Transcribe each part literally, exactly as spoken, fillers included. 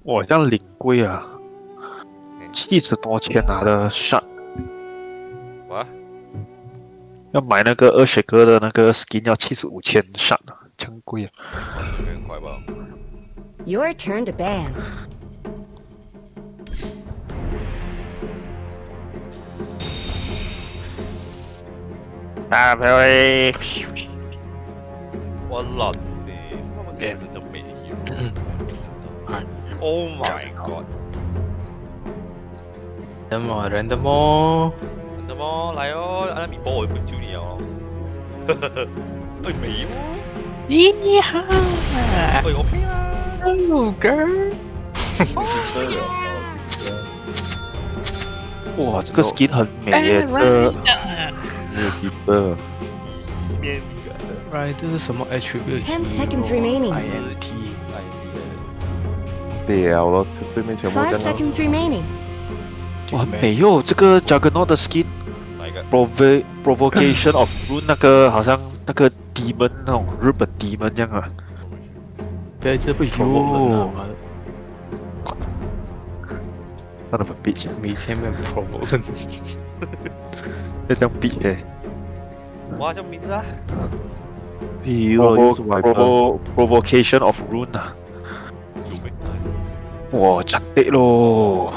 我这样领贵啊，七十多千拿的 shot， 哇， 要买那个二血哥的那个 skin 要七十五千 shot 啊，这样贵啊！ 很快吧。 Your turn to ban. 大漂亮！ 我懒的，我们根本就没 hero。Oh my god！ 人么人的么？ 那么来哦，阿米波我就不救你哦。呵呵呵，哎没有。 咦哈！ 哎 OK 啊。 Oh girl！ 哇，这个 skin 很美耶，这个没有 keeper。 面 Right， 这是什么 attribute？ Ten seconds remaining. I N T。 屌了，对面全部 Five 这样。 seconds remaining. 哇，很美哟！这个 Juggernaut 的 skin 哪一个？ provo provocation of rune 那个好像那个 demon 那种日本 demon 这样啊。 不要这不哎呦 provoke 人啊！ Son of a bitch， 每天被 provoke 要这样比诶。 哇，叫名字啊？ 哎呦，又是 wiper。 provo provocation of rune 啊！哇，真的咯！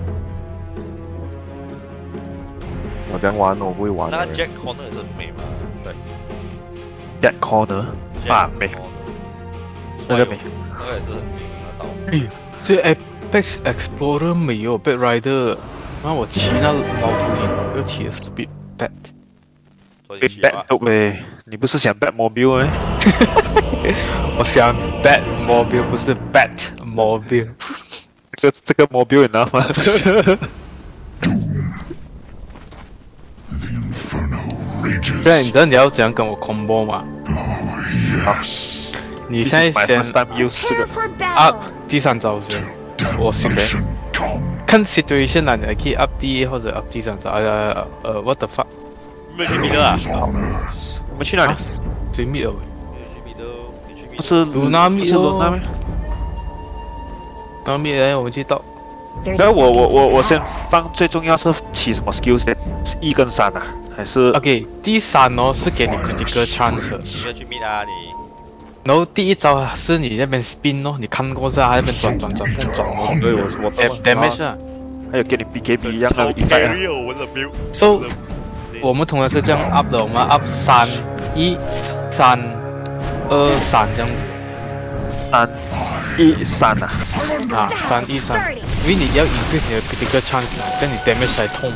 我这样玩我不会玩的。 那个 Jack Corner 也是很美嘛？对 Jack Corner 啊，美，那个美。 那个也是很美，那刀。 哎，这 Apex Explorer 没有 Bat Rider， 那我骑那猫头鹰，又骑了 Speed Bat。 被所以骑吧 Bat 呗，你不是想 Bat Mobile 吗？ 我想 Bat Mobile 不是 Bat Mobile。 这个这个 Mobile 你知道吗？ 不然你知道你要怎样跟我 combo 吗？好，你现在先 First time use 这 Prepare 个 for up battle. 第三招先，我行呗。看 situation 啦，你还可以 up 第一或者 up 第三招。呃呃，what the fuck？ 没有去米的啊？ 我们去哪里？ 追 mid 了喂， 没有去米的，你去米不是鲁纳米不是鲁纳哦米。 然后 mid 来我们去到。 thirty 但我我 seconds 我 to 我先 battle. 放最重要是起什么 skill 先？是一跟三啊？还是 OK， 第三哦是给你 critical chance，的你要去米啊你？ 然后第一招啊是你那边 spin 哦，你看过是啊，那边转转转转转哦， 对，我我 dam- damage 啊。 还有给你 B K B 一样的超 effect 啊？ carry 哦，我的没有。 So 我们通常是这样 up 的，我们 up 三一三二三这样子三一三啊！ 啊，三一三，因为你要 increase 你的 critical chance 啊，这样你 damage 才痛。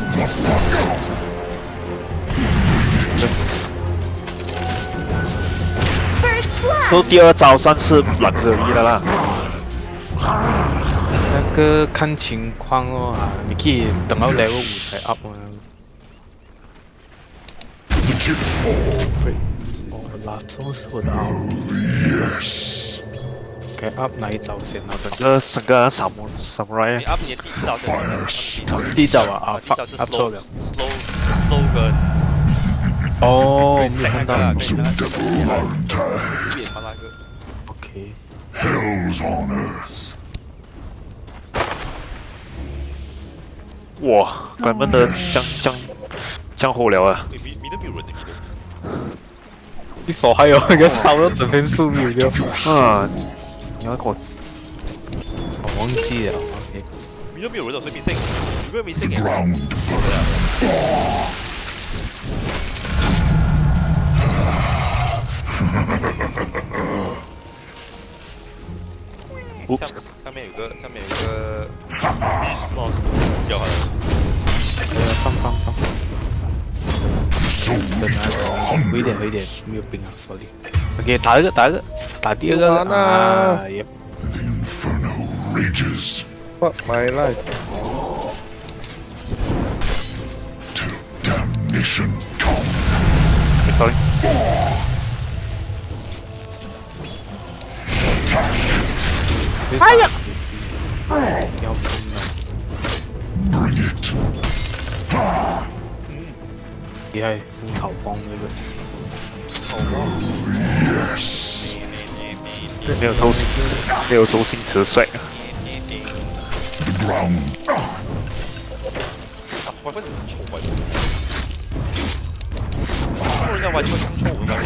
First blood. 都第二招算是软着力了啦。 那个看情况哦啊，你可以等到 level 五才 up 嘛。哦，拉招是我的 out。该 up 哪一招先啊？ 整个整个萨姆萨姆莱你 up 你的第一招就好了， 第一招啊啊第一招是 up 错了。 slow slow 跟哦，没有看到。 那个那个变嘛那个。 OK。 哇，咱们的江江江火了啊！ 米米都没有人的米都。 你手还有一个超到整片树木掉。 啊，你要跟我我忘记了。OK。 米都没有人的，所以 missing。如果 missing 嘅。 上上面有个上面有个 boss 叫好了。 呃，放放放。等啊，回一点回一点，没有兵啊 ，sorry。OK， 打一个打一个，打第二个啊，也。 Fuck my life。 sorry。 哎呀！哎，要喷了。厉害，风草帮那个。 没有周星驰，没有周星驰帅啊！ 喂喂，臭喂！人家玩这个臭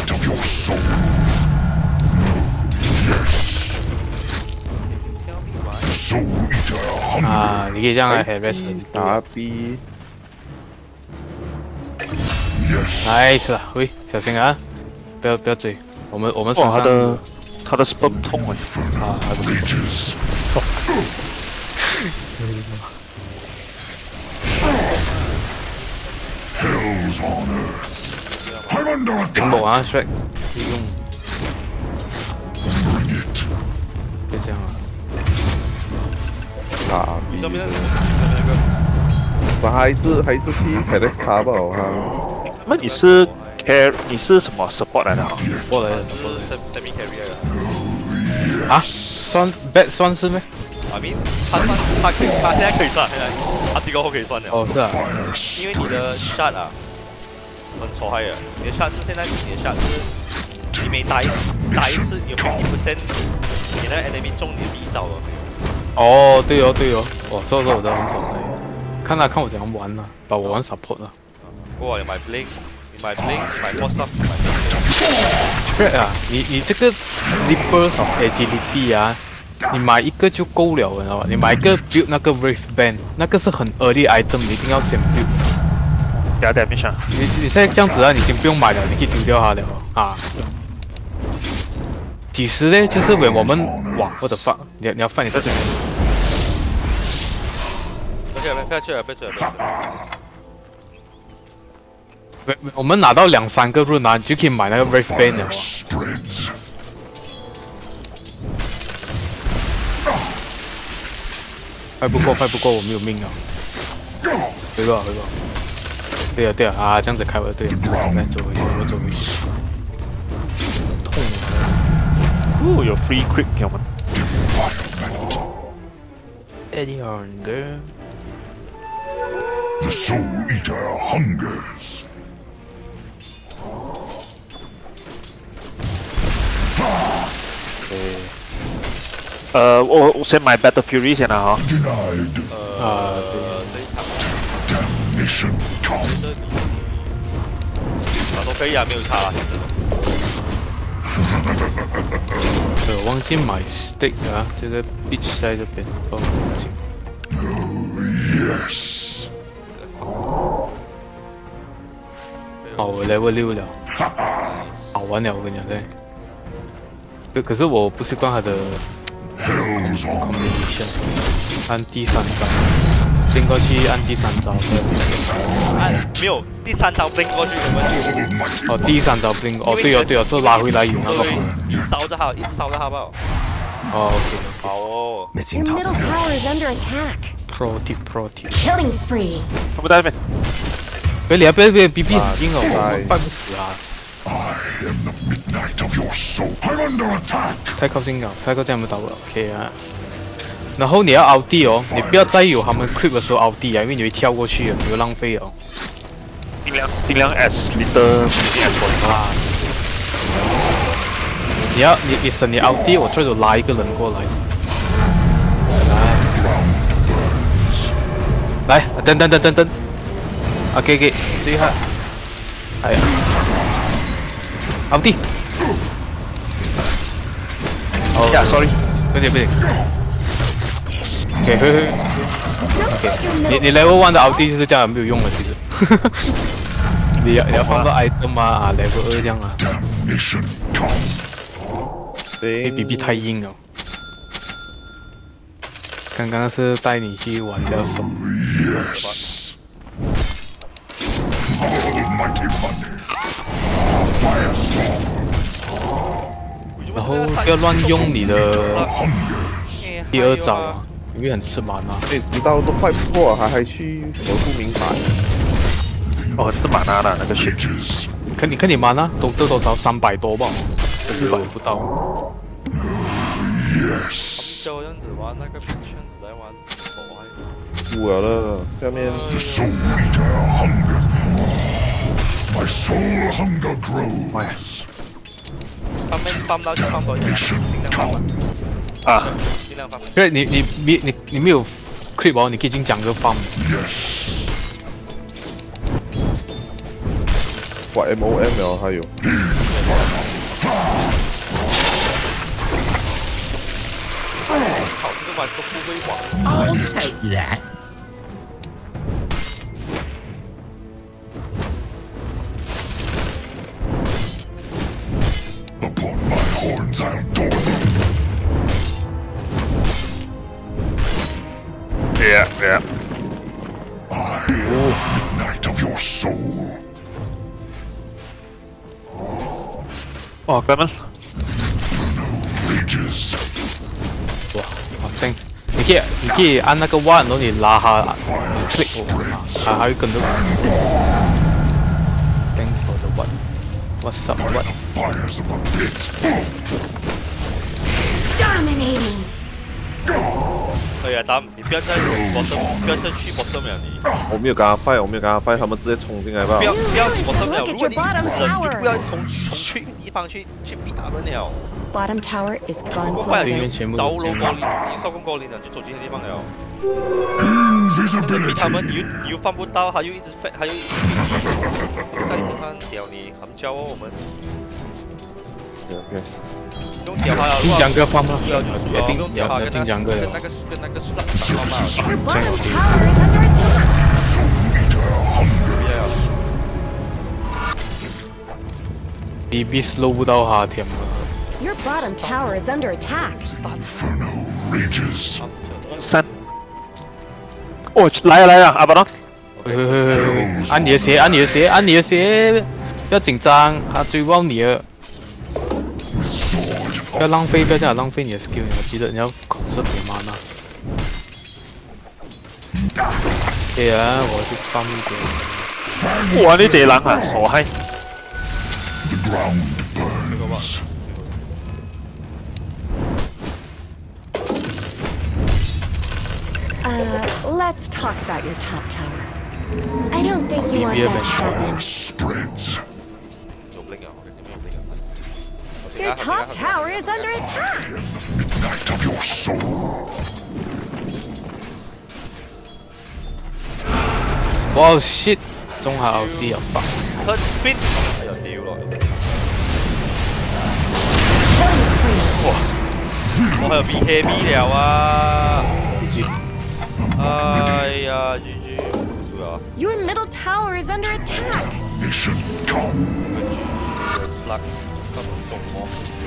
的。 啊，你可以这样来 harass 打 B。 nice 了，喂，小心啊，不要不要追，我们我们哇，他的他的 spam 痛哎。 啊，他的 顶木啊 ，Shrek， 利用，别这样啊。 打 B。 上面那个， 把他一直还一直去 headache 他吧，他。 那你是 care 你是什么 support 来的啊？ 过来了， 我是 semi carry 的。 啊，算 bad 算是咩？ I mean， 他算他可以，他现在可以算，现在他这个后可以算了。 哦，是啊。 因为你的 shot 啊，很厉害的。你的 shot 是现在你的 shot 是，你每打一打一次有 fifty percent， 你那 enemy 中你的第一招了。 哦，对哦对哦，我说说我的很少的，看他看我怎样玩了，把我玩 support 了。 哇，你买 blink， 你买 blink， 买 force stuff， 买 blink。 Shrek 啊，你你这个 slippers of agility 啊。 你买一个就够了，你知道吧？你买一个 build 那个 Wraith Band， 那个是很 early item， 你一定要先 build。 给他 damage 啊！ 你你现在这样子啊，你已经不用买了，你可以丢掉它了啊。几时呢？就是when我们哇，我的 fuck， 你你要放你在这里。 不要不要去了，不要去了，不要去了。 我我们拿到两三个 rune 啊，你就可以买那个 Wraith Band 了。 快不过，快不过，我没有命啊！回吧，回吧。对啊，对啊，啊，这样子开我的队，来走回去，我走回去。痛啊！ 哦，有 free crit 给我们。 Eddie Hunger。 The Soul Eater hungers. 呃，我我先买 Battle Fury 先了哈。 啊， 这一场。啊，都可以啊，没有差了。 对，我忘记买 stick 啊，这个 beach 在这边哦，行。 Yes. 哦，我 level 六了，好玩了，我跟你讲对。可可是我不习惯它的 combination， 按第三招，进过去按第三招的。 按没有第三招 blink 过去有问题。 哦，第三招 blink， 哦对哦对哦，是拉回来有那个。 一直烧着它，一直烧着它吧。 哦 ，OK。 好哦。 Your middle tower is under attack. Pro tip pro tip。 Killing spree. 他不在那边。 别理啊，别别 B B 很硬哦，我快不死啊。 I am the midnight of your soul. I'm under attack. 太靠近了，太靠近他们打不了 ，OK 啊。然后你要凹地哦，你不要再有他们 creep 的时候凹地啊，因为你会跳过去，你会浪费哦。 尽量尽量 as little as 啊。你要你你省你凹地，我最多拉一个人过来。来，来，等等等等等。OK OK， 注意下。哎呀。 凹地。哦呀 ，sorry， 不行不行。OK， 嘿嘿。OK， 你你 level one 的凹地就是这样没有用的，其实。你要你要放到 item 啊啊 level 二这样啊。因为 B B 太硬了。刚刚是带你去玩比较爽。然后不要乱用你的第二招啊，因为很吃mana。 哎，直到都快破了，还还去我不明白。 哦，是玛纳的那个血。 看你看你mana都得多少？三百多吧，四百不到。 就这样子玩那个圈子来玩， 输了了，下面。 My soul hunger grows. 放面放到就放多一点，尽量放吧。 啊， 尽量放。 因为你你你你你没有 creep 哦，你可以进讲个 farm。 哇 M O M 了还有。 靠，这个玩都不会玩。 I'll take that. Upon my horns, I'll adorn them. Yeah, yeah. I am midnight of your soul. 哦，哥们， Rages. 哇，好正！你可以你可以按那个 one， 然后你拉下 click 它还会跟着。Thanks for the one. What's up? What? Fires of the pit. Dominating. 哎呀，达，你不要再 bottom， 不要再去 bottom 了你。 我没有跟他 fight， 我没有跟他 fight， 他们直接冲进来吧不。要不要去 bottom 了， Look at 如果 your 你 bottom 人就 tower. 不要从从去地方去去逼他们了。 Bottom tower is gone 我快 for 点 good. 全部走都进路过年，你收工过年了就走这些地方了。但是逼他们，你又你又放不到，他又一直飞，他又一直在你身上屌你，很骄傲我们。 OK， 用屌他了， 进讲个 farm 了， 不要就输了， 定用屌他跟进讲个了跟那。个跟那个是打打嘛， Your bottom tower is under attack. 不要。 B B slow 不到他添啊！ Your bottom tower is under attack. Inferno rages. 三。哦，来啊来啊，阿巴东， 喂喂喂喂喂！按你的鞋，按你的鞋，按你的鞋！不要紧张，他追不到你了。 With sword 不要浪费，不要这样浪费你的 skill， 你要记得你要控制你 mana。对啊，我去放一点。 哇，你这人啊，傻閪！ the ground burns. Uh, let's talk about your top tower. I don't think you want that to happen. Fire spreads. 有 blink 啊，你没有 blink 啊。 Your top tower is under attack. Midnight of your soul. 哇 shit！ 中下 O D 啊，爆！ Turn spin， 哎呀屌咯！ Killing spree. 我有 B K B 了啊！ G G。 哎呀，G G， 输了。 Your middle tower is under attack. Mission come. Slug， 根本中我。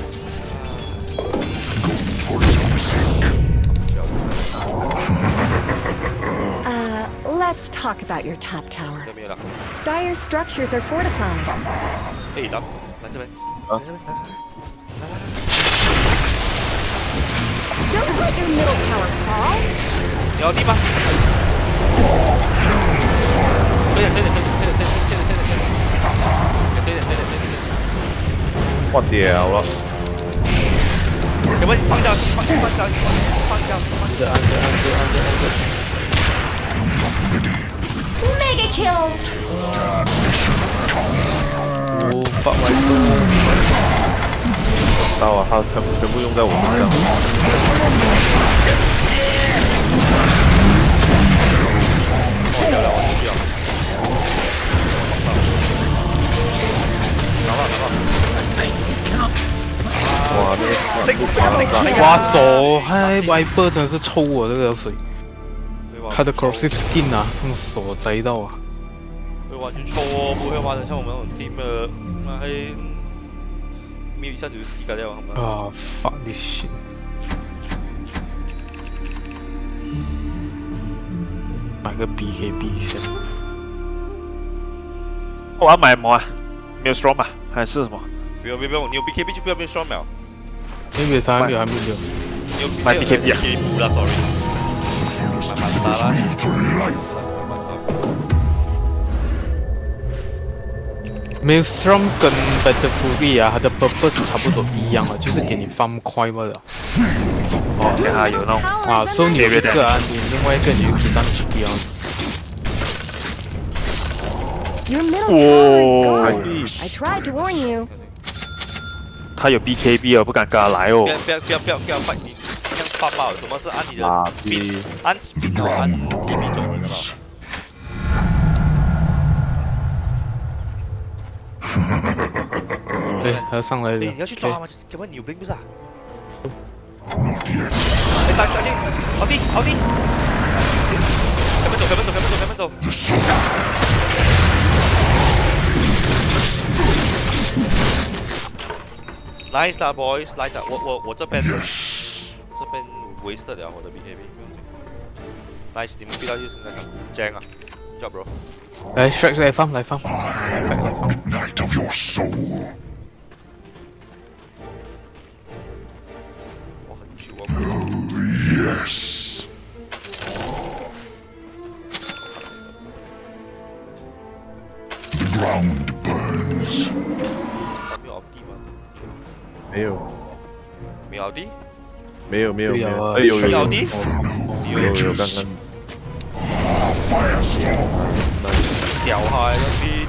For his own sake. Uh, let's talk about your top tower. 有没有了？ Dire structures are fortified. 哎，等，来这边。 啊来这边，来来来。 Don't let your middle tower fall. 你要地吗？推点推点推点推点推点推点推点推点推点推点推点。 我屌了， 什么？放掉，放放掉，放掉，放掉。 按着按着按着按着。 Mega kill. 哦，八万多。 到啊，他全部全部用在我身上。 哦，掉了，我丢掉。拿吧拿吧。 哇，那个全部爬上。 哇手，嗨 ，Viper 真是抽我这个水。他的 corrosive skin 啊，用手摘到啊。 会玩就抽哦，不会玩的像我们那种 team 的，那还没有一下子就死掉了，好吗？ 啊 ，fuck this shit！ 买个 B K B 先。 我要买什么啊？没有 storm 啊？还是什么？ 不要不要不要，你有 B K B 就不要变 strong 了。 没有啥，还没有还没有。 你有买 B K B 啊 ？B K B 啦 ，sorry。 First 慢慢打啦。 will to life. Maelstrom 跟 Battle Fury 啊，它的 purpose 差不多一样啊，就是给你 farm 快罢了。 哦，等下有那种 Tower 啊， is 收 under 你一个啊，你另外一个你就可以当指标。 Your middle tower is 哦 gone. I tried to warn you. 他有 B K B 啊，不敢跟他来哦不。要不要不要不要不要 fight 你，这样发爆，什么是按你的垃 speed？ 圾。 按 speed 和按 T B 走人的吧？ 哎，还要上来哎， 了。 你要去抓吗？根本牛兵不是啊？ Not yet. 哎，打下去，好地好地，开门走，开门走，开门走，开门走。 The soul. Nice 啦，boys，nice 啦，我我我这边 Yes. 这边 wasted 了我的 B K B， nice， 你们逼到就是那个 Jang 啊 ，job bro。 哎 ，Shrek 来放来放， I am the midnight of your soul. 我很久 Oh, 啊。 yes. The ground burns. 没有 D 吗？ 没有， 没有 D？ 没有，没有，没有。 有啊哎，有有没有有 D？ 有有，刚刚 Firestorm. 掉下来了 B，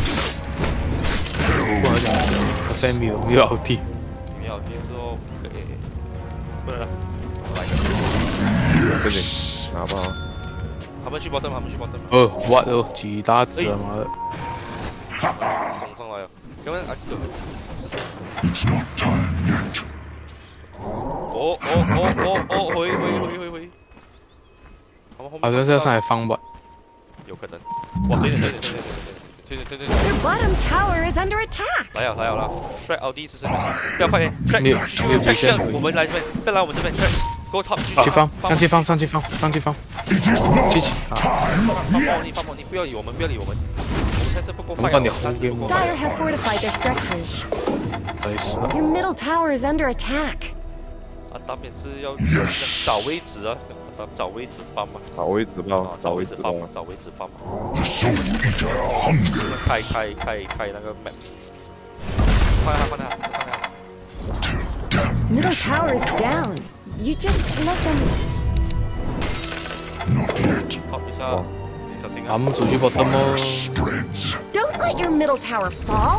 我现在没有没有 O T。 没有 D 之后，诶，不能了，我来。 不行，拿不好。 他们去 bottom， 他们去 bottom。 哦，what 哦，几大只啊妈的！ 冲上来了，因为啊，就 It's not time yet. 哦哦哦哦哦，回回回回回。他们后面好像是要上来放吧。 有可能。哇，对对对对对对对对对对对。 Your bottom tower is under attack. 来了来了啦 ，Shrek L D 是谁？不要快点 ，Shrek 没有 Shrek 没有 Shrek，我们来这边，不要来我们这边 ，Shrek，Go top 去放，上去放，上去放，上去放， It is not 去去啊！ time 放 yet. 爆你，放爆你，不要理我们，不要理我们。我们现在不够快， 我们放点三次不够快。 Dire have fortified their structures. 来是 Your middle tower is under attack. 啊，当面是要 Yes. 找位置啊，找找位置放嘛， 找位置啊吧，， 找找位置吧位置放。嘛，找位置放嘛。 The soul eater hunger 开开开开那个 map，放他放他放他。 till Middle damnation. tower is down. You just let them. Not yet. top 一下，你小心啊。 俺们出去不得么？ Spreads. Don't let your middle tower fall.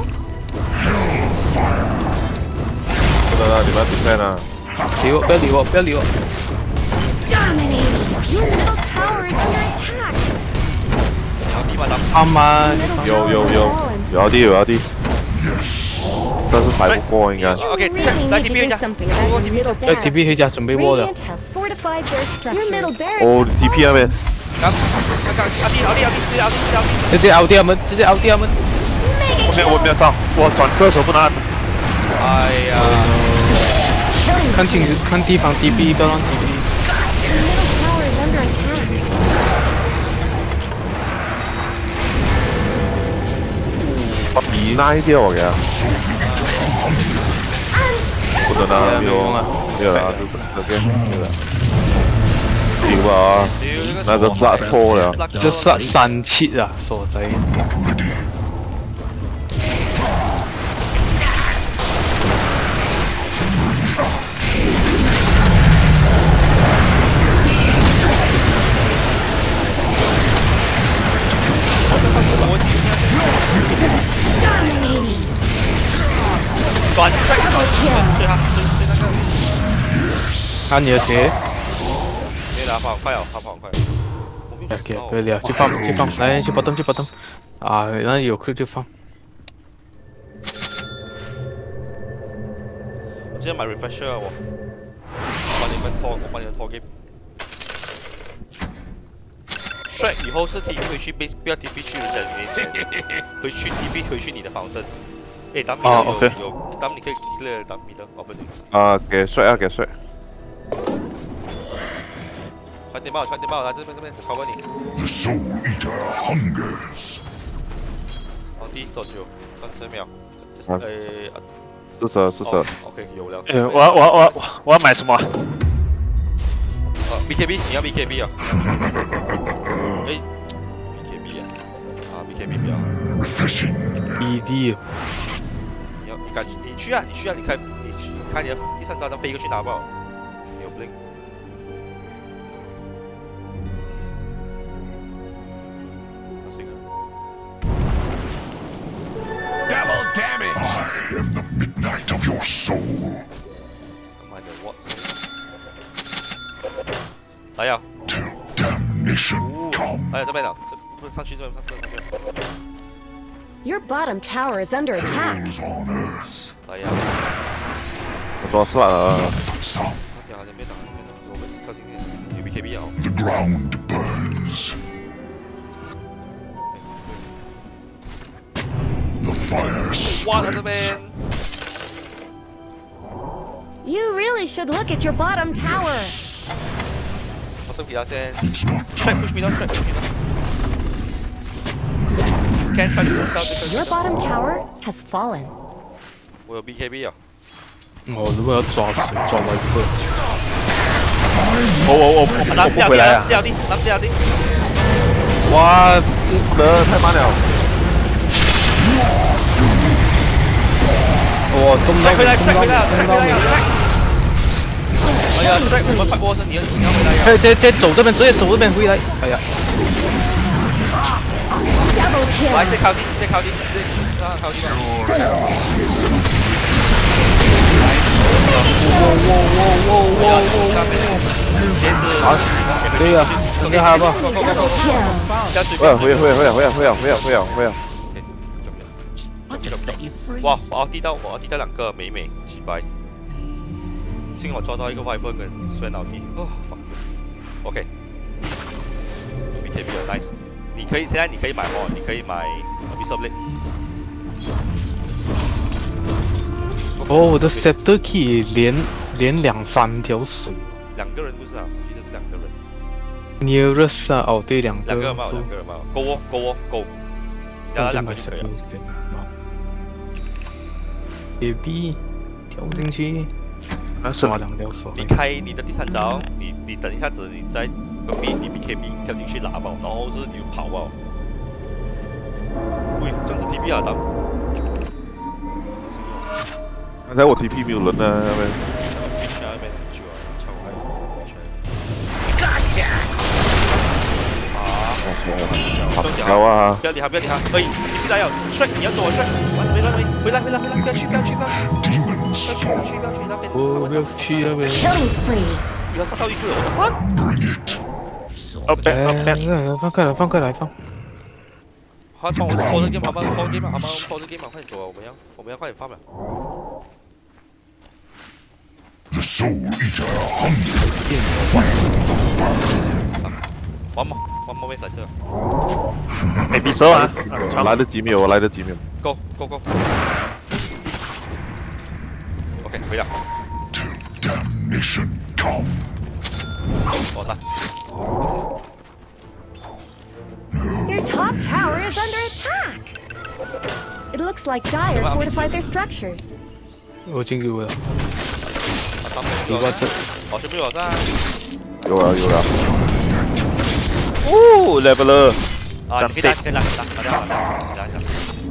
不能啊，你们比赛呢？ 理我，不要理我，不要理我。 Dominating. Your middle tower is under attack. 然后立马打。 他们 Middle 有 tower 有 has 有 fallen. 有 D 有 D，但是踩不过应该。 You OK， really 来 need T to P do 一下， something about your middle 要 T P 回 barracks. 家准备窝了 Radiant。have fortified their structures. Your middle barracks 哦 have ，D P 那 fallen. 边， 刚刚刚阿弟阿弟阿弟阿弟阿弟阿弟。 直接凹掉他们，直接凹掉他们。 我没有我没有上，我转这手不能按。 哎呀， 看清楚，看地方 T P，不要让 T P。 Your middle tower is under attack. 比那掉我嘅，不能啊，没有没有啊，就这边没有了。屌啊！那个杀错了， 这三三七啊，所在。 转快对他对对那个， 看你的鞋。 没打跑快哦，他跑快。 OK， 可以了，去放，去放，来，去 bottom， 去 bottom。啊，然后有 clip 就放。 我今天买 refresher 啊我，帮你们拖，我帮你们拖 game。Shrek 以后是 T P 回去 base， 不要 T P 去人家里面，回去 T P 回去你的防身。诶，当米的有有，当你可以 clear 当米的，哦不对。 啊，给摔啊，给摔。 传电报，传电报，来这边这边拷问你。 The soul eater hungers. 好，第多久？三十秒。 啊呃， 四十四十。 OK， 有了。 呃，我我我我我要买什么？ 呃 ，B K B， 你要 B K B 啊？哎 ，B K B 啊？啊 ，B K B 不要。 Refreshing. E D。 你要你赶你去啊！你去啊！你看你去看你的第三张张飞过去拿不好？你有 blink。 Double damage. I am the midnight of your soul. Come on, then what? 来呀！ Damnation 哦， come. 哎呀，这边的，这不是上去这边，上去上去。 Your bottom tower is under attack. Hell's on earth. 来呀！ 我抓死了。 Some. 好像没打，没打，我们小心点，有 B K B 啊。 The ground burns. The fire 哇，在这 spreads. 边。 You really should look at your bottom tower. 我等比他先。 It's not Strike time. push me down, strike push me down. Can't try to push down because Your bottom tower has fallen. 我有 B K B 啊。 我如果要抓谁，抓我一个。 我我我我拿我不回来啊！ 这样的，拿这样的。 哇，不得太慢了。 我动到回来， 动 strike 到回来，strike 动到回来，strike。哎呀，strike 我们快波身，你要你要回来呀。 哎，这这走这边，直接走这边回来。哎呀， Double 来， kill. 先靠近，先靠近，先啊靠近吧。 对呀，应该还吧。 Double kill. 下次会啊会啊会啊会啊会啊会啊会啊会啊会啊！ 哇，我要滴到，我要滴到两个美美击败。幸好抓到一个 Viper 跟酸脑地。哦 ，fuck。OK。B K B 了 ，nice。你可以现在你可以买哦，你可以买 Abyssal Blade。 哦，我的 Scepter 可以连连两三条水。 两个人不是啊，我记得是两个人。 Nearest 啊，哦对，两个。 两个人嘛，两个人嘛，Go 哦 Go 哦 Go。要他两个就可以了。 A B 跳进去， 那是刷两条手。 你开你的第三招，你你等一下子，你在隔壁你 B K B 跳进去拿吧，然后是你跑吧。喂，这样子 T P 啊，当。 刚才我 T P 没有人呢，那边。 那边去啊，超嗨。 好高啊！ 不要理他，不要理他。哎，你去哪呀？帅，你要走啊，帅！回来，回来，回来，回来，不要去，不要去，不要去， Demons 不要去， spawn. 不要去那边。 我不要去那边。 Killing spree. 你要杀到一个，我的妈！ Bring it. 哦，别哦别， 哎，放开来，放开来，放。 好，帮我拖这 game 好吗？拖 game 好吗？拖这 game 快点走啊！我们要，我们要快点发表。 The soul eater hunger. 玩嘛，玩嘛，没在这。 没比手啊！ 我来得及没有？我来得及没有？ Go go go。OK， 回来。 Till damnation come. 我打。 Your top tower is under attack. It looks like Dire fortified their structures. 我进去了。 你我这。 哦，这边有噻。 有了有了。哦 ，level 啊，你可以打，可以打，打打掉，打掉，打掉。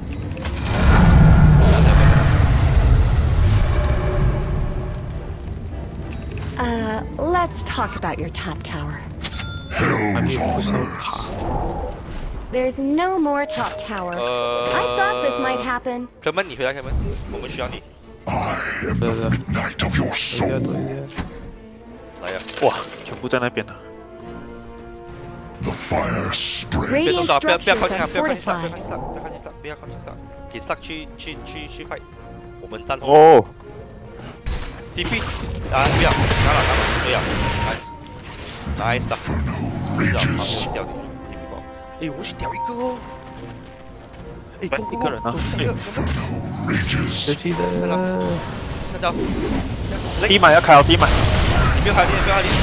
Uh, let's talk about your top tower. Hell's on earth. There's no more top tower. 呃。 I thought this might happen. 开门，你回来，开门，我们需要你。 I am the midnight of your soul. 来呀！ 哇，全部在那边了。 The fire spreads. 别 Radiant 动刀，不要不要 structures 靠近 are 啊！不要靠近 stack， fortified. 不要靠近 stack， 不要靠近 stack， 不要靠近 stack， 给 stack 去去去去 fight。我们站后。 哦， T P， 啊，不要，拿了拿了，对呀 ，nice，nice 的，是啊，把我掉进去 T P 包。哎，我去掉一个哦。哎， 哎一个人啊一个， Rages. 这期的。 看到。 第一码要开好第一码。 你不要开力，不要开力。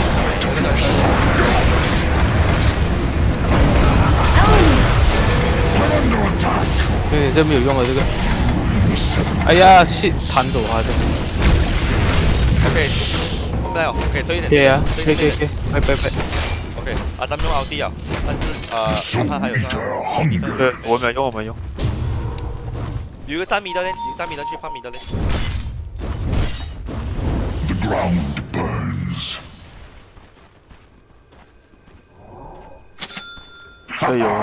对，这没有用了，这个。哎呀，shit，弹走啊这。 OK， 我们来哦 ，OK， 推一点。 对呀， 推可以可以可以，拜拜拜。 OK， 啊，咱们用奥迪啊，但是呃，他还有啥？ 对，我没有用，我没有用。 有一个站米的嘞，站米的去放米的嘞。 The ground burns. 这有，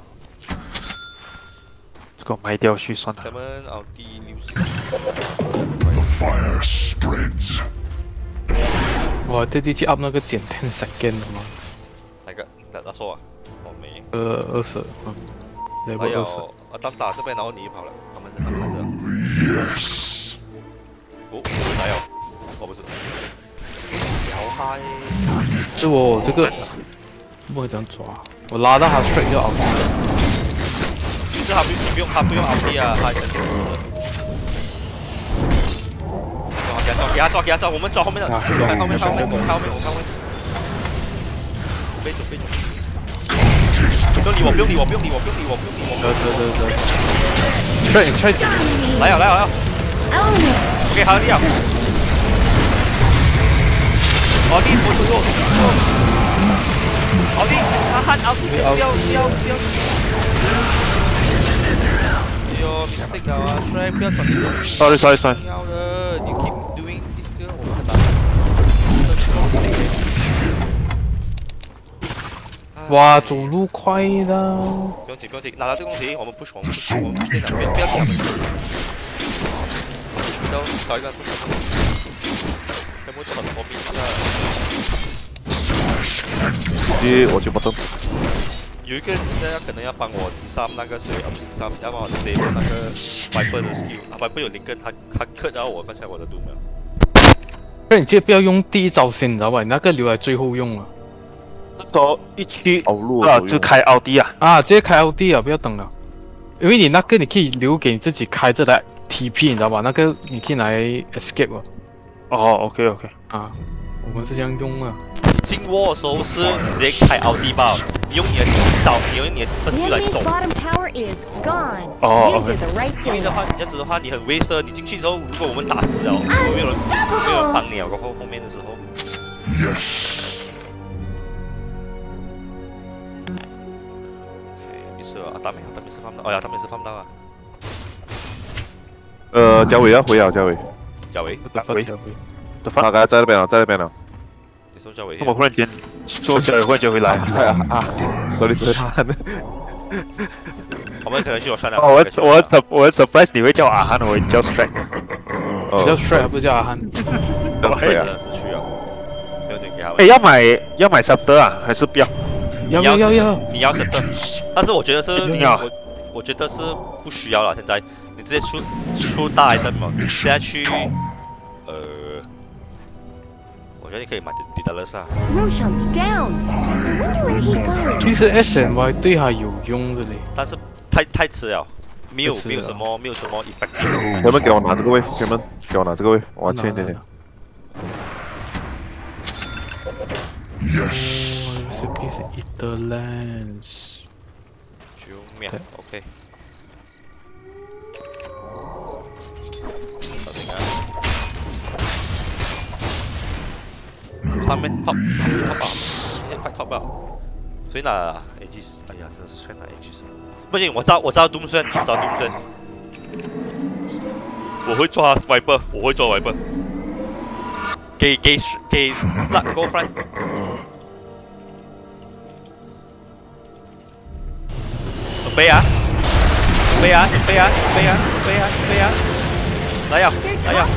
这个卖掉去算了。 咱们奥迪六十。 The fire spreads. 哇，弟弟去 up 那个减 ten second 的吗？ 哪个？那那说啊？哦没。 呃，二十，嗯 ，level 二十。 啊，打打这边，然后你跑了，他们在上看着。哦，哪有？哦不是。好嗨！ 是我这个不会这样抓，我拉到他 straight 就 out。 就是他不不用他不用 out 啊，他很简单。给他抓，给他抓，给他抓，我们抓后面的，看后面，看后面，看后面，我看后面。准备准备准备。不用理我，不用理我，不用理我，不用理我，不用理我。 对对对对。straight straight。 来呀来呀来呀 ！OK， 好厉害。奥迪，我左右。奥迪，他喊奥迪，不要不要不要。哎呦 ，mistake 了啊 ，Shrek 不要转。 Sorry sorry sorry。 要的，你 keep doing this 个，我们很难。 哇，走路快的。 不用急不用急，拿到这个东西，我们 push 我们 push 我们 push 电脑，不要不要动。都找一个。全部转我名字。 咦，我去不动。 有一个人现在可能要帮我上那个谁，呃不是上，要帮我 save 那个 Viper 的 skill， 啊 Viper 有零根，他他 cut 到我刚才我的 doom 了。 那你记得不要用第一招先，你知道吧？你那个留来最后用了。 说一去跑路啊，就开奥迪啊！ 啊，直接开 O D 啊，不要等了，因为你那个你可以留给你自己开着来 T P， 你知道吧？那个你可以拿来 escape 啊。 哦 ，OK OK， 啊，我们是这样用啊。 你进窝的时候是直接开奥迪吧，你用你的招，你用你的 first skill 来走。 哦 ，OK。 因为的话，你这样子的话，你很 waste 的。你进去之后，如果我们打死了，没有人没有人帮你了，然后后面的时候。 Yes. 啊，他没，他没是放到，哦呀，他没是放到啊。 呃，嘉伟要回啊，嘉伟。 嘉伟， 嘉伟， 他刚才在那边了，在那边了。 你说嘉伟？ 我忽然间说嘉伟忽然间回来。 哎呀啊！sorry sorry。 我们可能去我算了。 哦，我我我 surprise 你会叫阿汉，我会叫 Shrek。 叫 Shrek 不叫阿汉。 叫 Shrek 啊。 失去了。不用紧给他。 哎，要买要买 Scepter 啊，还是不要？ 要要要要， 你要 Scepter， 但是我觉得是，我我觉得是不需要了。现在你直接出出大 item 嘛，现在去，呃，我觉得你可以买 Daedalus 啊。 其实 S M Y 对他有用的嘞， 但是太太迟了，没有没有什么没有什么 effect。 前面给我拿这个位，前面给我拿这个位，往前一点点。 Yes. Recipe 是 Ether Lens。 救命 ！OK。小心啊！上面 top top 啊，先 fight top 啊！谁拿 Aegis？ 哎呀，真的是谁拿 Aegis？ 不行，我知道我知道 Doom 顺，我知道 Doom 顺。我会抓 Viper， 我会抓 Viper。给给给 Slug Go Front。准备啊！准备啊！准备啊！准备啊！准备啊！准备啊！来呀！来呀！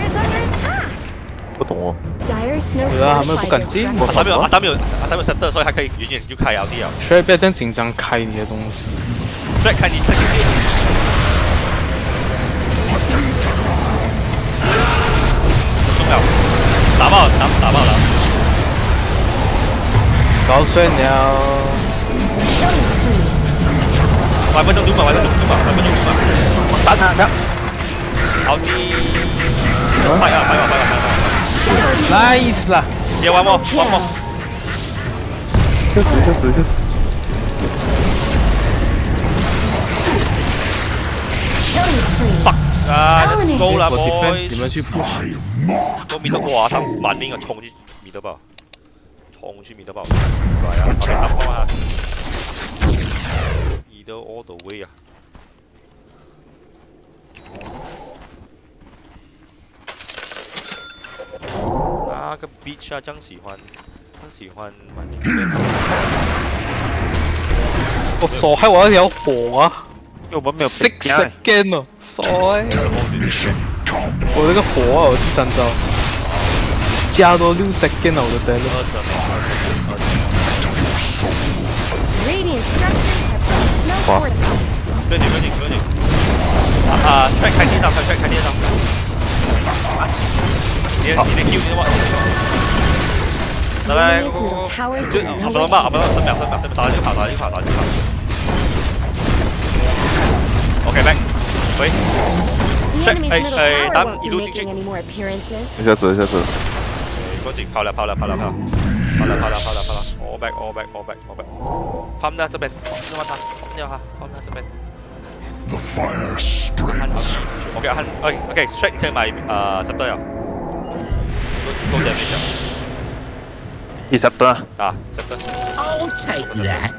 不懂哦。 对啊，他们不敢进。 啊，他没有，啊，他没有，啊，他没有 Scepter，所以他可以远远就开奥迪了。 所以不要这样紧张，开你的东西。 再开你这个。重要，打爆，打打爆了。 搞碎了。 外分钟六百，外分钟六百，外分钟六百。打他，打。奥迪。快啊！快啊！快啊！快啊 ！Nice 啦！ 别玩我，玩我。 就死就死就死。 fuck 啊！够了 ，boys！ 你们去 push。 都米德哇，他满命啊，冲去米德堡，冲去米德堡，来啊！好的，打爆啊！米德 all the way 啊！那个 beach 啊，这样喜欢，很喜欢满命。 我手害我那条火啊！ 因为我们没有 six second 哦，手哎！我那个火啊，我第三招。 加多六 second 我的 damage。 二十秒，二十秒。 Radiant structures have been snow fortified. 不要紧，不要紧，不要紧。啊啊 ，track 开电脑，开 track 开电脑。你的你的 Q 你的 what？ 来来， Enemy's middle tower 就 did 不 no 能吧， damage. 不能，十秒，十秒，十秒，打就跑，打就跑，打就跑。OK，back， 喂。 The enemy's Hey, middle hey, tower Dam, won't be 一路进去。 making any more appearances. 一下子，一下子。 趕緊跑了，跑了，跑了，跑了，跑了，跑了，跑了，跑了。All back, all back, all back, all back。放在這邊，放在它，放在它，放在這邊。 The fire 看 spreads. OK，看，OK OK，straight 可以買呃 scepter 了。夠夠正面二十多， 啊 scepter。 I'll take that.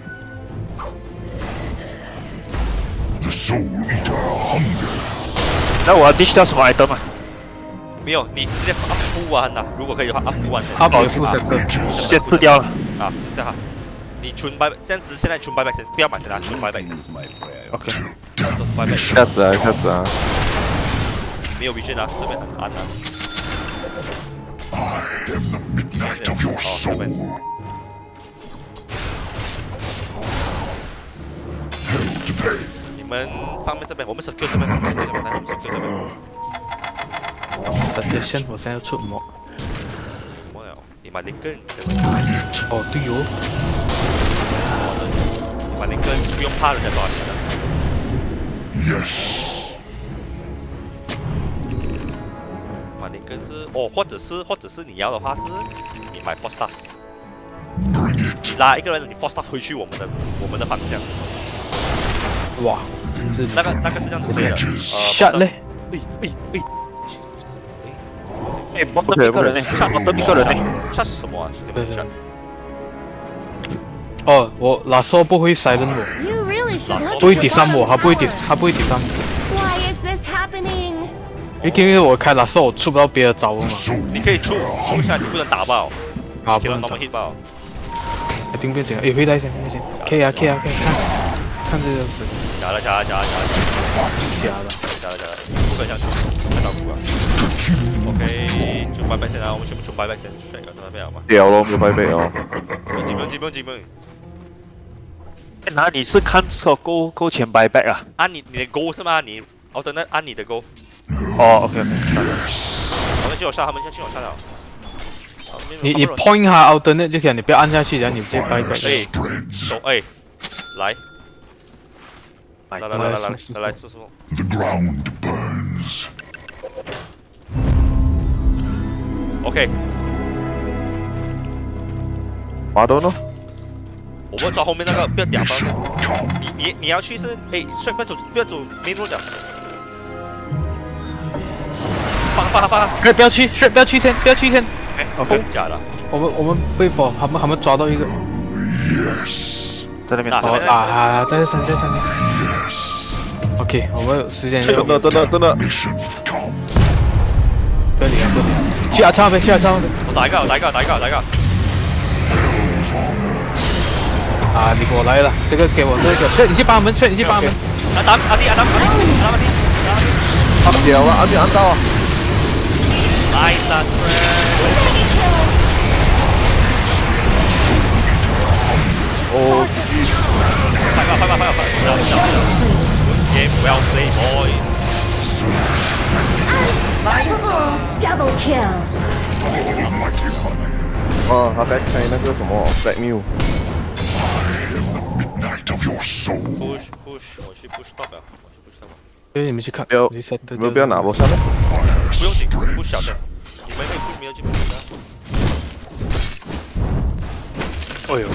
The soul eater hunger. 那我要 dish 掉什么 item 啊？ 沒有，你直接 up full one 啊，如果可以的話 up full one。 up 有 full sector。 直接吃掉了。 啊，是這樣。你純 buy，現在現在純 buyback 先，不要買先啊，純 buyback 先。 OK， buyback。 一下子啊，一下子啊。 沒有 vision 啊，這邊很暗啊。 I am the midnight of your soul. Hell to pay. 你們上面這邊，我們 secure 這邊，我們 secure 這邊，我們 secure 這邊。 suggestion 我現在要出魔。 冇了，你買林根， 哦，對哦。 買林根不用怕人家抓你的。 Yes. 买林根是哦，或者是或者是你要的話是，你買 four staff， Bring 你 it. 拉一個人，你 four staff 回去我們的我們的方向。 哇，真是那個那個是這樣子對的。呃 shut 嘞。 哎哎哎。 哎，不能一个人呢，下不是一个人呢。 shut 什麼啊？ 对对 shut 哦，我拉索不會 silent 我， You really should look 不會 at your disarm 我， bottom 他不會 tower. dis，他不會 disarm。 Why is this happening? 因為我開拉索，我出不到別的招嘛。 Soul 你可以出，出下你不能打爆， 啊， 給到不能 normal 招， hit 爆。 一定變這個。誒，回來先，回來先。可以啊，可以啊，可以看，看這個是假的假的假的假的假的。 假的假的，不可以這樣出，太照顧了。OK，全拜拜先啊，我們全部全拜拜先，選個什麼票嘛？ 掉咯，沒有拜拜哦。 不用緊，不用緊，不用緊，不用緊。 哪里是看说够够钱 buyback 啊？ 按你你的 goal 是嗎？你哦，等等，按你的 goal。 哦 ，OK OK， 我們先有殺，他們先先有殺了。 你你 point 下 alternate 就可以，你不要按下去，然後你直接拜拜。 哎， spreads. 走哎，來，來來來來來來來來，做什麼？ The ground burns. OK， 滑動咯。 我們抓後面那個，不要屌 Mission 吧。 come. 你你你要去是哎，帥不要走不要走 main road 的。放放放！ 哎，不要去，是不要去先，不要去先。 OK，假的。 我們我們 wait for 他們他們抓到一個。 Yes. 在那边打打哦啊啊，在上在上面。 Yes. OK，我們有時間真的真的真的。 Mission come. 不要理啊，不要理啊。去阿超那邊，去阿超那邊。 我打一個，我打一個，打一個，打一個。 啊，你過來了，這個給我這個，去你去幫他們，去你去幫他們。 阿達阿弟阿達阿弟阿達阿弟阿弟。 按掉啊，按掉按到啊。 Nice that friend。 哦， 快快快快快快！小小小 ，Game well played, boys。 Unstoppable double kill. 哦，他 back 開那個什麼 back new。 Midnight of your soul. Push push，我去 push top 了，我去 push top 了。 對，你們去看。 不要， 你 set 你們不要拿我下來。 不用緊 ，push 小的，你們可以 push 沒有進 push 的。 哎呦，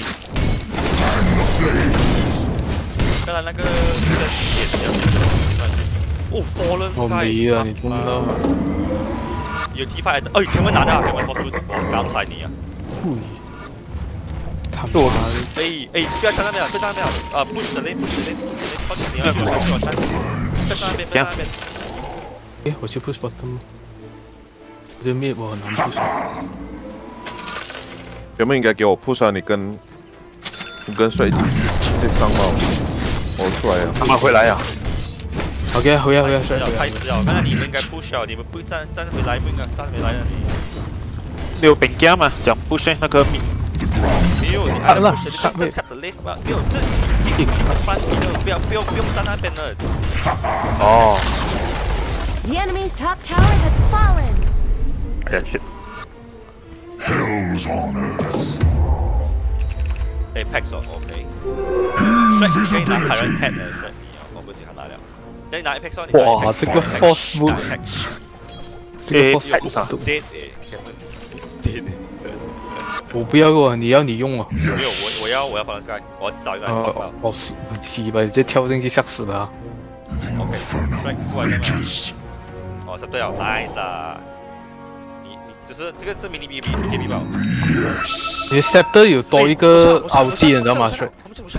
剛才那個那個血這樣，哦 ，Fallen Sky。 我沒了，你知道嗎？ 有 T five，哎，天文拿掉，天文 force，我剛才你啊。 他媽的！ 哎哎，不要站那邊了，站那邊了，啊 ，push 的 lane，push 的 lane，push 的 lane，靠近你要去，靠近我站，站那邊，站那邊。 誒，我去 push bottom。這 mid 我很難 push。 原本應該給我 push 啊，你跟你跟帥直接上嗎？我出來了。 他們回來呀。 OK，回來回來， 太遲了，太遲了，剛才你們應該 push 了，你們不站站回來不應該站回來了你。 没有饼干嘛？讲不是那个米。 没有，你按了 push， just just cut the left， 没有，这一翻没有，不要不用不用站那边了。 哦。 The enemy's top tower has fallen. 哎呀，shit。 Hell's on earth. Apex 哦 ，OK。Shrek 可以拿 Pirate Head 的 Shrek， 我不喜欢拿了。那你拿 Apex 哦，你拿哇，这个 Force Move， 这个 Force Move， dead 诶，根本 dead。 我不要我，你要你用啊。 没有，我我要我要 Fallen Sky，我找一个人放到。 哦，死，鸡巴，你这跳进去吓死了啊 ！OK，Shrek 过来了。哦，是对了 ，nice 啦。 只是这个是迷你 B B B B 吧？ 你 Scepter 有多一个凹地，你知道吗？是。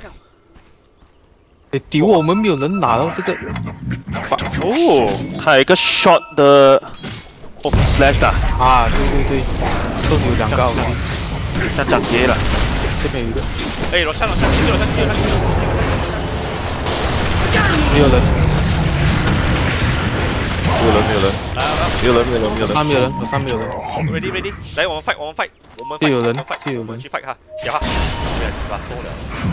你丢我们没有人拿到这个。 哦，还有一个 shot 的 open slash 的。 啊，对对对，这里有两个凹地， 像长街了。 这边有一个。 哎，罗上罗上，去罗上去罗上。 没有人。 没有人，没有人，没有人，没有人，没有人。 上没有人，我上没有人。 Ready, ready， 来，我们 fight， 我们 fight， 我们 fight， 有人， fight， 有人， 我们去 fight 哈，咬哈，对吧？收了。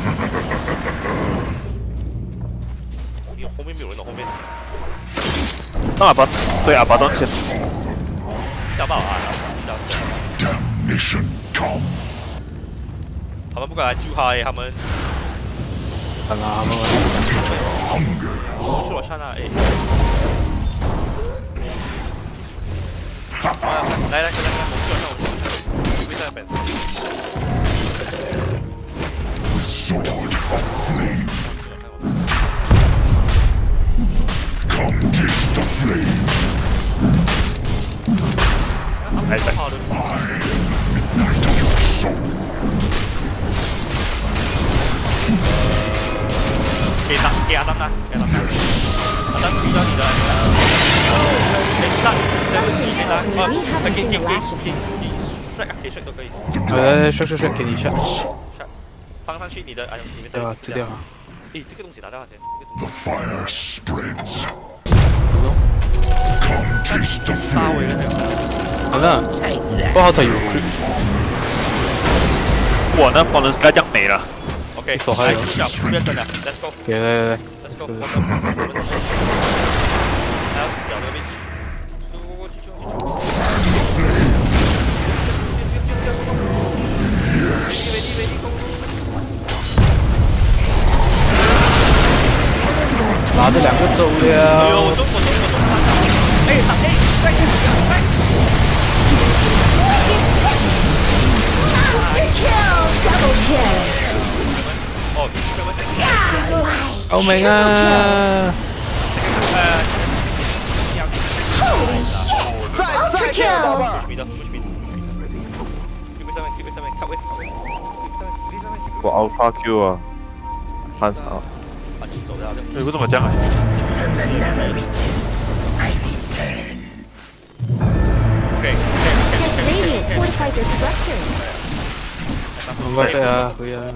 有后面没有人了，后面。 那阿巴，对阿巴当先。 要爆啊！ Damnation come！ 他们不敢来救他诶，他们。 看啦，他们。 我去我上啊，哎。 来来来来来，我们去上，我们去上，你别在那边。 Sword of flame. Come taste the flame. I am midnight of your soul. 给他，给阿当拿，给阿当拿。阿当遇到你的。给上，给他，哦，给给给给给帅啊，给帅都可以。 呃，帅帅帅，给你一下。 放上去你的，哎呦，里面对吧？吃掉。 诶，这个东西拿多少钱？ The fire spreads. Come taste the flame. 好的，不好才有。 我呢，可能是该讲没了。 OK， 手还有。 小，不要等了 ，Let's go。 来来来 ，Let's go。还有小的位置。go go go，去去去。 拿着两个走了。 哎呦，我中我中我中他！哎，他哎，快点快！ Kill! Double kill! 哦， 欧美啊！ Holy shit! Ultra kill! push me down, push me. Keep it down, keep it down, cut away. Keep it down, keep it down. 我 Ultra Q 啊，hands up。 啊，走掉就。 哎，为什么这样啊？ OK， Just radiant fortified their structures. 快对啊，可以啊。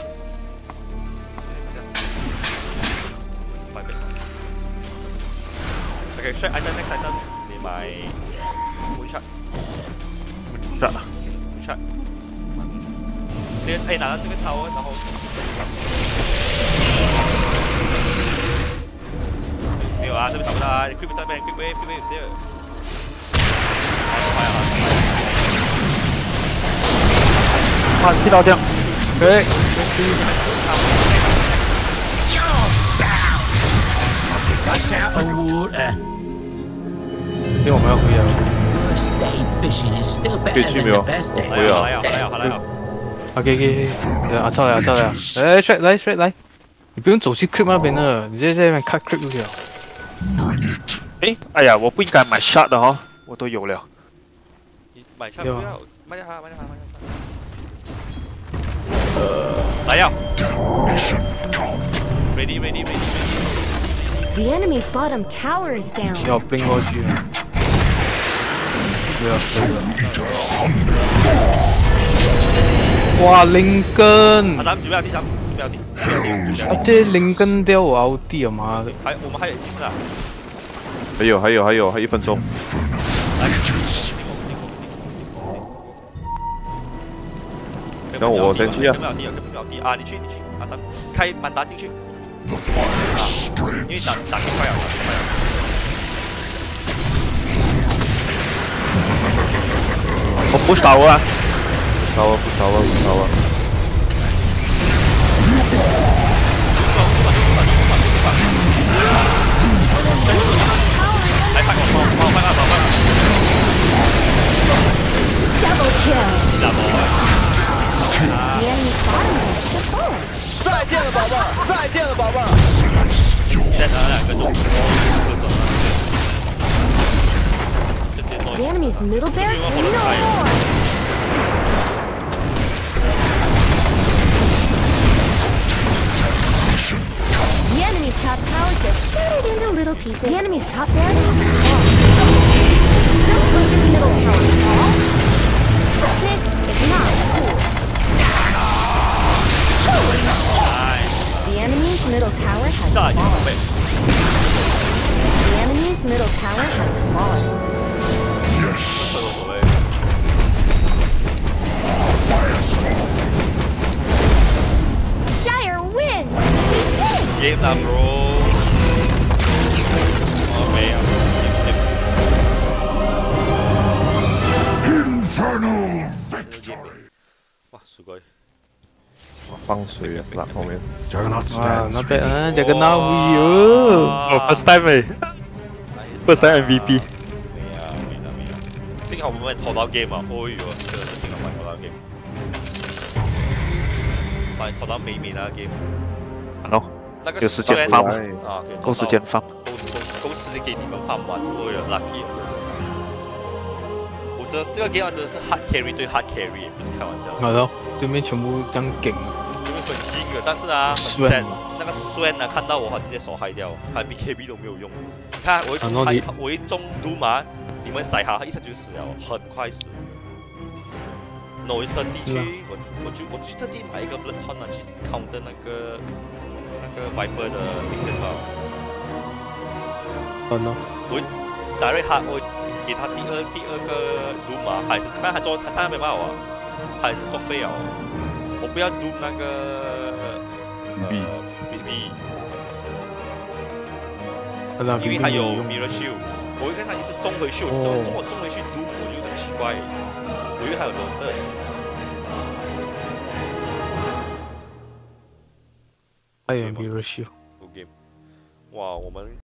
OK， shot item next item， 你買 full shot。 shot 啊 ，full shot。你哎拿到這個頭，然後沒有啊，這邊找不到啊 ，quick 這邊 quick wave quick wave 先。快啊！ 啊，踢到這樣。 對。 因为我们要回啊。 可以去没有？回啊！ 来啊！来啊！来啊 ！OK OK， 啊，操呀操呀！哎，帅来帅来，你不用走去 clip 那边的，你在这边看 clip 就行。 哎，哎呀，我不应该买 shot 的哈，我都有了。 你买 shot 不要，買一下買一下買一下。呃，來呀 ！Ready ready ready ready。 The enemy's bottom tower is down. 要 bring 过去。不要飞了。哇，林根！ 啊，咱们準備有啲，咱們準備有啲，準備有啲。 啊，這林根掉我奧迪啊媽的！ 還我們還有幾次啊？ 還有還有還有還有一分鐘。 根那本没有地了， 我先去啊根本没有地了，根本没有地啊！你去，你去，阿丹，开满打进去， The fire 因 spreads. 为打打挺快啊，打挺快啊。 我 push 到啊！ tower 不 tower 不 tower。 来快我帮我帮我快快快快！ Double kill. 打我！ The enemy's bottom barracks are full. 再见了，宝宝！再见了，宝宝！现在两个中， The enemy's middle barracks are no more. The enemy's top tower just shattered into little pieces. The enemy's top barracks are full. Don't let the middle tower fall. This is not cool. The enemy's middle tower has 炸你 fallen. 妹！ The enemy's middle tower has fallen. 这无所谓。 Dire wins! We did it! Game 啦 bro。我没有。 Infernal victory. 哇，すごい。 放水也是啦，后面。 Juggernaut 啊 stands ，not bad 啊 ready. ，Juggernaut 有。 哦 first time 诶 ，first time M V P。 没啊，没啦没啦。幸好我们拖到 game 啊，哦哟，这个幸好我们拖到 game。把拖到美美那个 game。 喏， 那个有时间 Sven- 放啊，可以够时间放。 够够够时间给你们放完，哦哟 lucky。我这这个 game 真的是 hard carry 对 hard carry， 不是开玩笑。 好的，对面全部这样顶。 因为很硬的，但是啊，很 Sven sad，那个 Sven 啊，看到我他直接手嗨掉，他 B K B 都没有用。你看我一啊那你他我一中毒嘛，你们甩他，他一下就死了，很快死。那我就特地去，我我就我就特地买一个 Bloodhound 啊，去 counter 那个那个 Viper 的那个包。 好呢， 我 direct 他，我给他第二第二个毒嘛，还是看他做他站那边骂我，还是作废啊。 我不要 do 那个 B B B， 好的， 因为他有 Mirror Shield， 我会看他一直中回去，我中中我中回去 do， 我就很奇怪，我以为他有 Lotus， 还有 Mirror Shield。 Good game，哇，我们。